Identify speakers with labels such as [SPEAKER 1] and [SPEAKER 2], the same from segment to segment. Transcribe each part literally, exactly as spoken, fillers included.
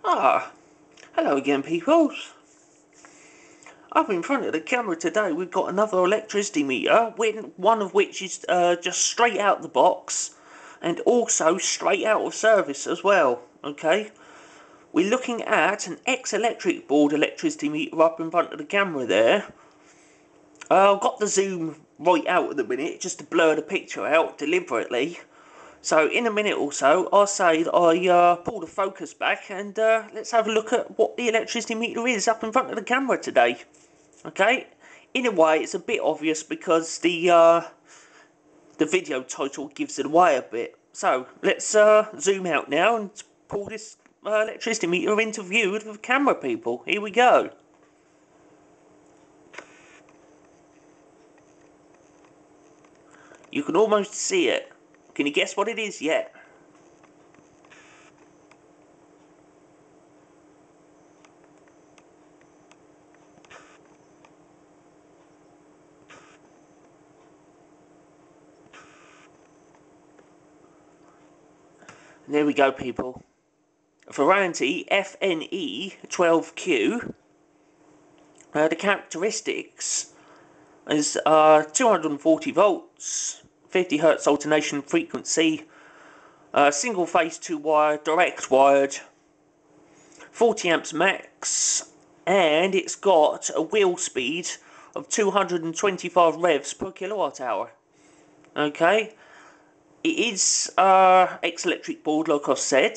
[SPEAKER 1] Ah, hello again, people. Up in front of the camera today, we've got another electricity meter, one of which is uh, just straight out the box, and also straight out of service as well. Okay, we're looking at an ex-electric board electricity meter up in front of the camera there. Uh, I've got the zoom right out at the minute, just to blur the picture out deliberately. So in a minute or so, I'll say that I uh, pull the focus back and uh, let's have a look at what the electricity meter is up in front of the camera today. Okay, in a way it's a bit obvious because the uh, the video title gives it away a bit. So let's uh, zoom out now and pull this uh, electricity meter into view with the camera, people. Here we go. You can almost see it. Can you guess what it is yet? There we go, people. Ferranti F N E twelve Q. Uh, the characteristics is uh, two hundred forty volts, fifty hertz alternation frequency, uh, single phase two wire, direct wired, forty amps max, and it's got a wheel speed of two hundred twenty-five revs per kilowatt hour. Okay, it is uh, ex-electric board, like I've said,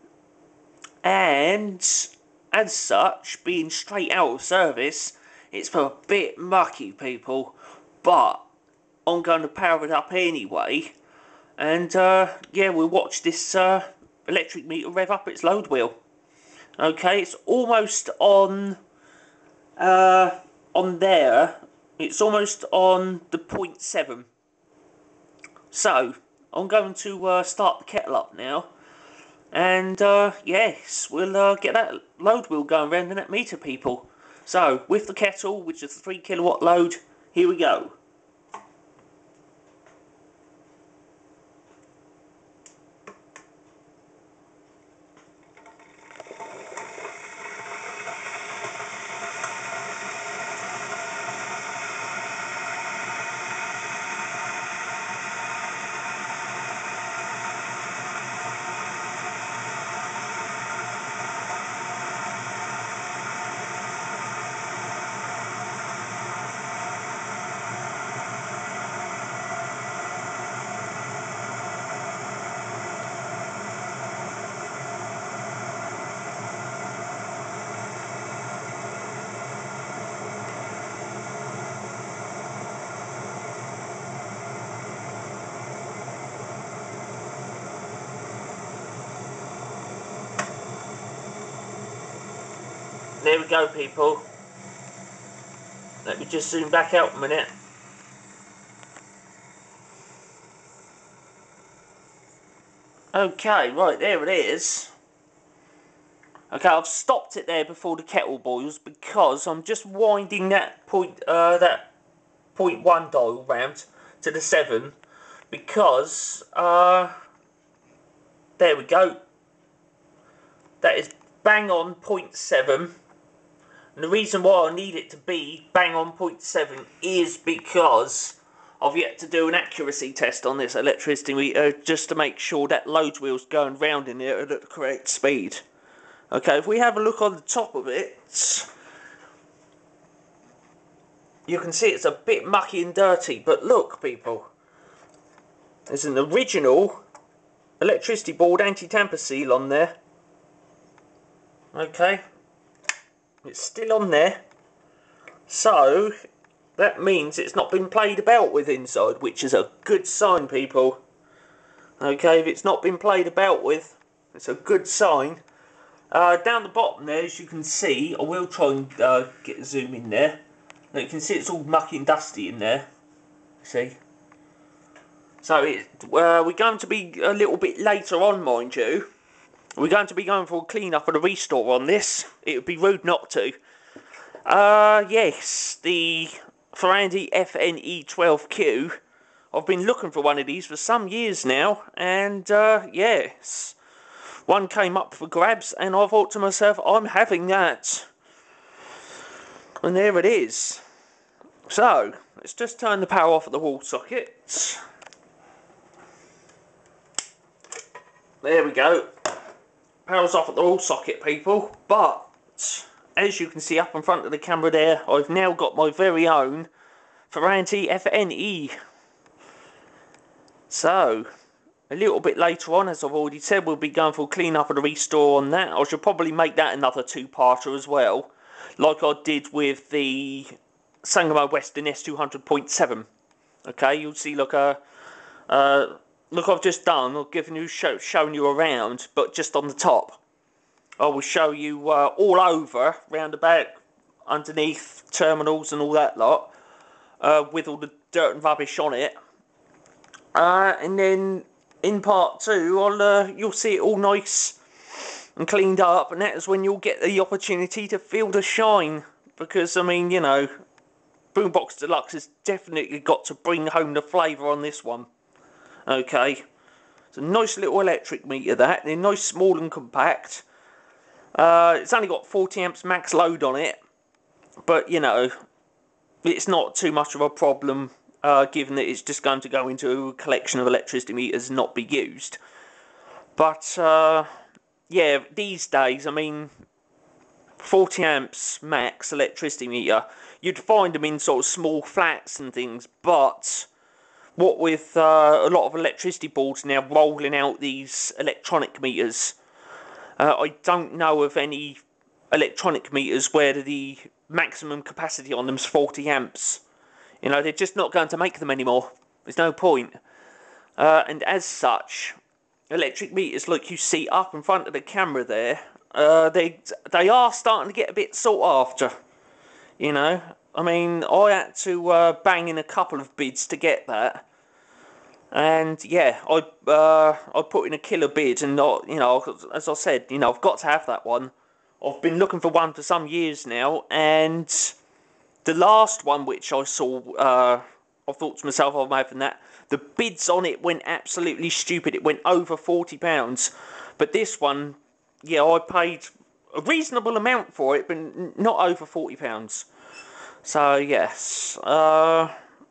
[SPEAKER 1] and as such, being straight out of service, it's a bit mucky, people, but I'm going to power it up anyway, and uh, yeah, we'll watch this uh, electric meter rev up its load wheel. Okay, it's almost on, uh, on there, it's almost on the point seven. So, I'm going to uh, start the kettle up now. And uh, yes, we'll uh, get that load wheel going around in that meter, people. So, with the kettle, which is a three kilowatt load, here we go. There we go, people. Let me just zoom back out a minute. Okay, right, there it is. Okay, I've stopped it there before the kettle boils because I'm just winding that point, uh, that point one dial round to the seven because, uh, there we go. That is bang on point seven. And the reason why I need it to be bang on point seven is because I've yet to do an accuracy test on this electricity meter just to make sure that load wheel's going round in there at the correct speed. Okay, if we have a look on the top of it, you can see it's a bit mucky and dirty, but look, people, there's an original electricity board anti-tamper seal on there. Okay, it's still on there, so that means it's not been played about with inside, which is a good sign, people. Okay, if it's not been played about with, it's a good sign. Uh, down the bottom there, as you can see, I will try and uh, get a zoom in there. Now you can see it's all mucky and dusty in there. See? So it, uh, we're going to be a little bit later on, mind you. We're going to be going for a clean up and a restore on this. It would be rude not to. Uh, yes, the Ferranti F N E twelve Q. I've been looking for one of these for some years now, and uh, yes, one came up for grabs, and I thought to myself, I'm having that. And there it is. So, let's just turn the power off at the wall socket. There we go. Power's off at the wall socket, people. But, as you can see up in front of the camera there, I've now got my very own Ferranti F N E. So, a little bit later on, as I've already said, we'll be going for a clean up and a restore on that. I should probably make that another two-parter as well, like I did with the Sangamo Western S two hundred point seven. Okay, you'll see, look, uh, uh, look, I've just done, I've given you, show, shown you around, but just on the top. I will show you uh, all over, round about, underneath terminals and all that lot, uh, with all the dirt and rubbish on it. Uh, and then in part two, I'll, uh, you'll see it all nice and cleaned up, and that is when you'll get the opportunity to feel the shine. Because, I mean, you know, BoomBoxDeluxe has definitely got to bring home the flavour on this one. Okay, it's a nice little electric meter, that. They're nice, small and compact. Uh, it's only got forty amps max load on it, but, you know, it's not too much of a problem. Uh, given that it's just going to go into a collection of electricity meters and not be used. But, uh, yeah, these days, I mean, forty amps max electricity meter, you'd find them in sort of small flats and things, but what with uh, a lot of electricity boards now rolling out these electronic meters, uh, I don't know of any electronic meters where the maximum capacity on them is forty amps. You know, they're just not going to make them anymore. There's no point. Uh, and as such, electric meters like you see up in front of the camera there, uh, they they are starting to get a bit sought after. You know, I mean, I had to uh, bang in a couple of bids to get that. And yeah, I uh, I put in a killer bid, and not, you know, as I said, you know, I've got to have that one. I've been looking for one for some years now, and the last one which I saw, uh, I thought to myself, I'm having that. The bids on it went absolutely stupid. It went over forty pounds. But this one, yeah, I paid a reasonable amount for it, but not over forty pounds. So, yes. Uh,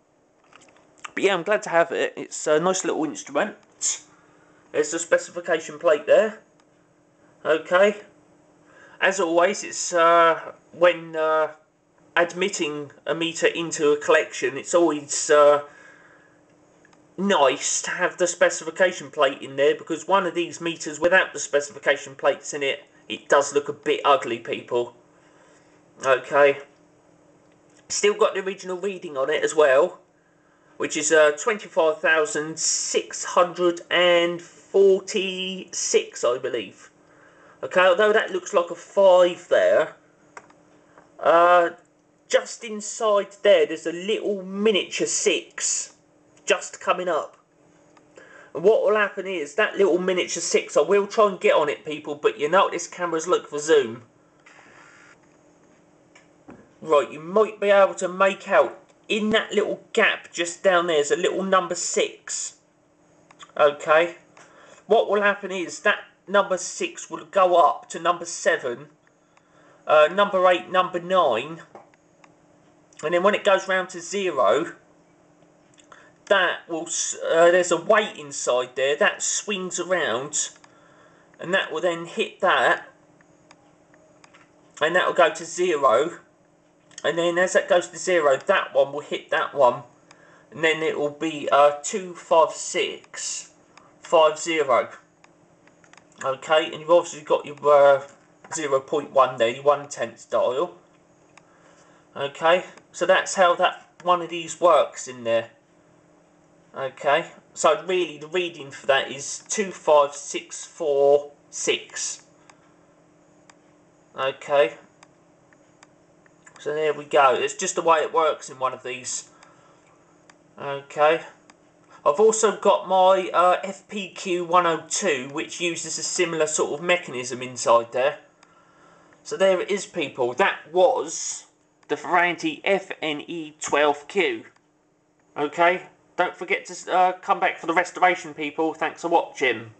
[SPEAKER 1] but yeah, I'm glad to have it. It's a nice little instrument. There's the specification plate there. Okay. As always, it's uh, when... Uh, admitting a meter into a collection, it's always uh, nice to have the specification plate in there, because one of these meters without the specification plates in it, it does look a bit ugly, people. Okay. Still got the original reading on it as well, which is uh, twenty-five thousand six hundred forty-six, I believe. Okay, although that looks like a five there, uh, just inside there, there's a little miniature six just coming up. And what will happen is, that little miniature six, I will try and get on it, people, but you know what this camera's like for zoom. Right, you might be able to make out, in that little gap just down there, there's a little number six. Okay. What will happen is, that number six will go up to number seven, uh, number eight, number nine, and then when it goes round to zero, that will, uh, there's a weight inside there, that swings around, and that will then hit that, and that will go to zero, and then as that goes to zero, that one will hit that one, and then it will be uh, two five six five zero. Okay, and you've obviously got your uh, zero point one there, your one tenth dial. Okay, so that's how that one of these works in there. Okay, so really the reading for that is two five six four six. Okay, so there we go. It's just the way it works in one of these. Okay, I've also got my uh, F P Q one oh two, which uses a similar sort of mechanism inside there. So there it is, people. That was the Ferranti F N E twelve Q. Okay, don't forget to uh, come back for the restoration, people. Thanks for watching.